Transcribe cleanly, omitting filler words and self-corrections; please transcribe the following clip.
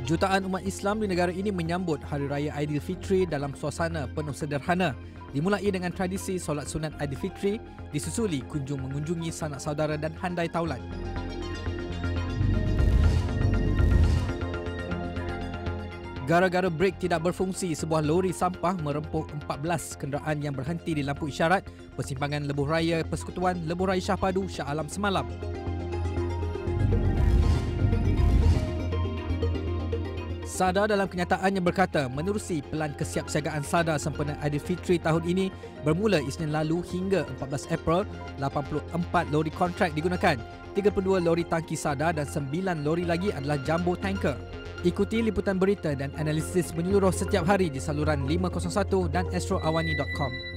Jutaan umat Islam di negara ini menyambut Hari Raya Aidilfitri dalam suasana penuh sederhana. Dimulai dengan tradisi solat sunat Aidilfitri, disusuli mengunjungi sanak saudara dan handai taulan. Gara-gara brek tidak berfungsi, sebuah lori sampah merempuh 14 kenderaan yang berhenti di lampu isyarat persimpangan Lebuh Raya Persekutuan Lebuh Raya Shah Padu, Shah Alam semalam. SADA dalam kenyataannya berkata menerusi pelan kesiapsiagaan SADA sempena Aidilfitri tahun ini bermula Isnin lalu hingga 14 April, 84 lori kontrak digunakan, 32 lori tangki SADA dan 9 lori lagi adalah jumbo tanker. Ikuti liputan berita dan analisis menyeluruh setiap hari di saluran 501 dan astroawani.com.